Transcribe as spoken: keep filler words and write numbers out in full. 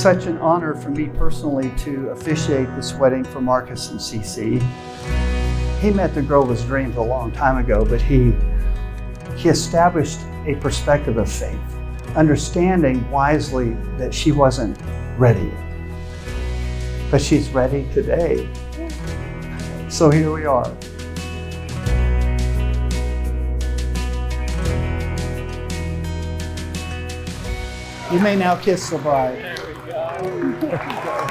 such an honor for me personally to officiate this wedding for Marcus and Cece. He met the girl of his dreams a long time ago, but he, he established a perspective of faith, understanding wisely that she wasn't ready. But she's ready today. So here we are. You may now kiss the bride. There we go.